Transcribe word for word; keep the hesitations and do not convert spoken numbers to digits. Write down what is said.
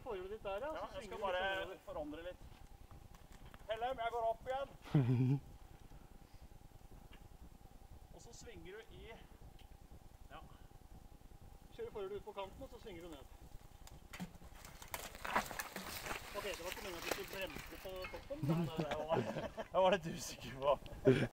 forhjulet ditt der, ja. Ja, Så jeg skal svinger du bare litt oppover. forandre litt. Hellem, jeg går opp igjen. Og så svinger du i... Ja. Kjører forhjulet ut på kanten, og så svinger du ned. Ok, det var ikke meningen at du skulle bremse på toppen. Jeg var litt usikker på.